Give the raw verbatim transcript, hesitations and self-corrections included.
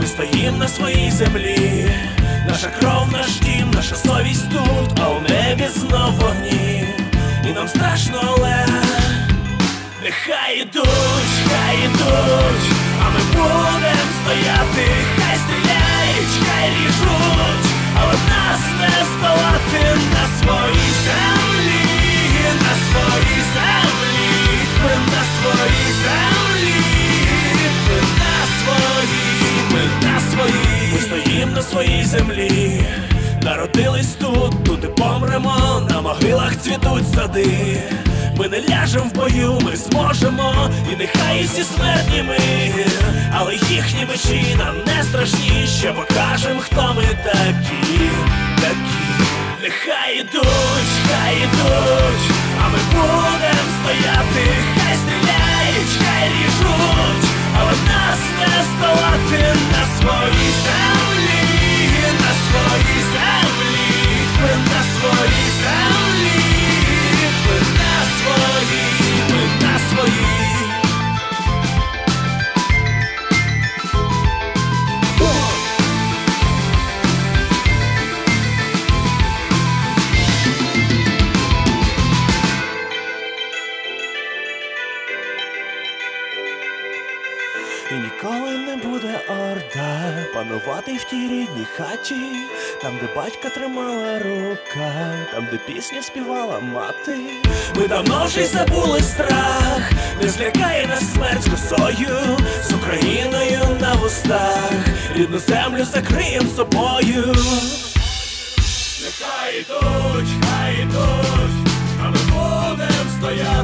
стоїм на своїй землі, наша кров, наш дім, наша совість тут, а у небі знов вогні. І нам страшно, але нехай ідуть, хай ідуть, а ми будем стояти. Хай стріляють, хай ріжуть, але нас не здолати на своїй землі, на своїй землі, ми на своїй землі, ми на своїй, ми на своїй. Ми стоїм на своїй землі, народились тут, тут і помремо, на могилах цвітуть сади. Ми не ляжем в бою, ми зможемо, і нехай усі смертні ми, але їхні мечі нам не страшні, ще покажем, хто ми такі, такі. Нехай ідуть, хай ідуть, а ми будем стояти. Хай стріляють, хай ріжуть, але нас не здолати на своїй землі, на своїй землі, ми на своїй землі, ми на своїй, ми на своїй. І ніколи не буде орда панувати в тій рідній хаті, там, де батька тримала рука, там, де пісню співала мати. Ми давно вже й забули страх, не злякає нас смерть з косою, з Україною на вустах, рідну землю закриєм собою. Нехай ідуть, хай ідуть, а ми будем стояти.